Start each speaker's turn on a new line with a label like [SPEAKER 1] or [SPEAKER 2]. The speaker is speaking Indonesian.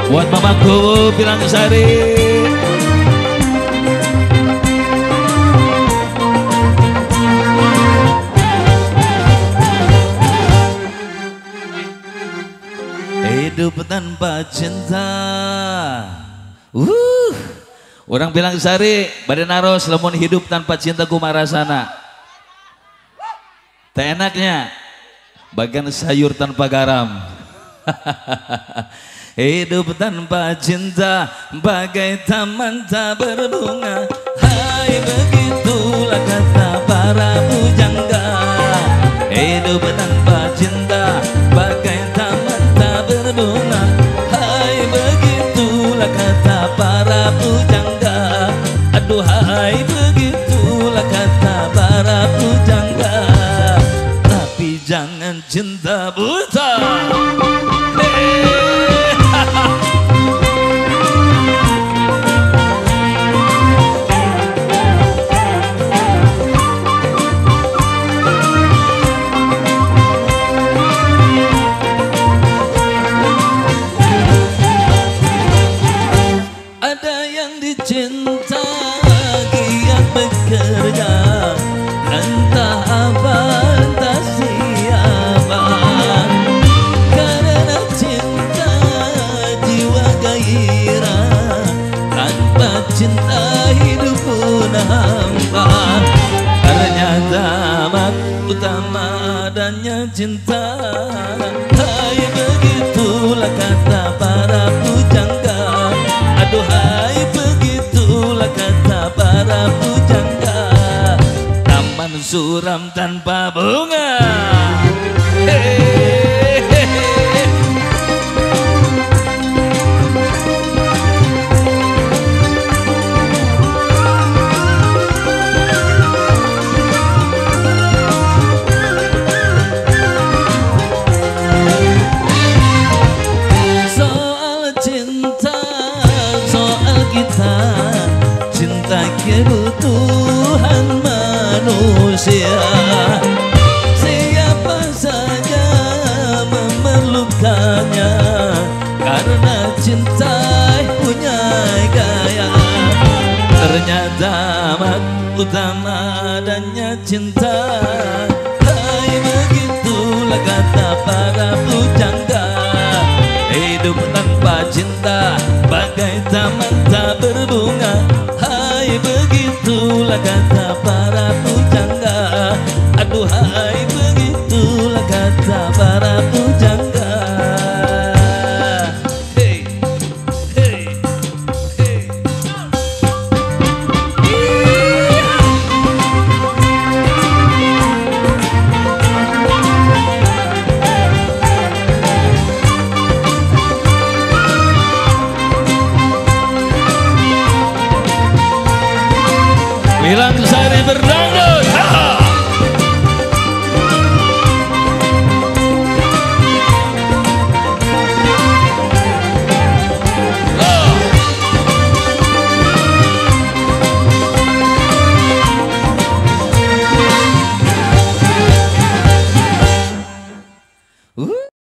[SPEAKER 1] Buat mamaku Bilang Sari. Hidup tanpa cinta. Orang Bilang Sari, badan naros lamun hidup tanpa cinta kumarasana. Tak enaknya bagian sayur tanpa garam. Hidup tanpa cinta bagai taman tak berbunga. Hai begitulah kata para pujangga. Hidup tanpa cinta bagai taman tak berbunga. Hai begitulah kata para pujangga. Aduhai begitulah kata para pujangga. Tapi jangan cinta buta. Ada yang dicinta giat bekerja, entah apa entah siapa. Karena cinta jiwa gairah, tanpa cinta hidup pun hampa. Ternyata mak utama adanya cinta. Hai begitulah kata para pujangga. Aduhai begitulah kata para pujangga. Taman suram tanpa bunga. Soal cinta, soal kita, cinta kebutuhan manusia. Siapa saja memerlukannya, karena cinta punya gaya. Ternyata mak utama adanya cinta. Hai begitulah kata para pujangga. Hidup tanpa cinta bagai taman tak berbunga. Hai begitulah kata para pujangga. Aduhai begitulah kata para pujangga. Hey, hey, hey. Bilang Sari berdua.